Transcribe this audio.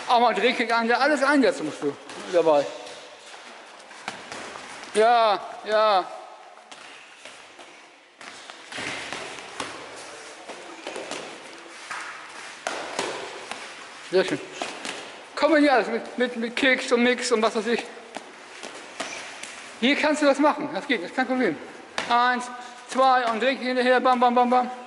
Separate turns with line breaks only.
Auch mal Drehkick an, alles einsetzen musst du dabei. Ja, ja. Sehr schön. Kombiniert alles mit Kicks und Mix und was weiß ich. Hier kannst du das machen, das geht, das ist kein Problem. 1, 2 und Drehkick hinterher, bam, bam, bam, bam.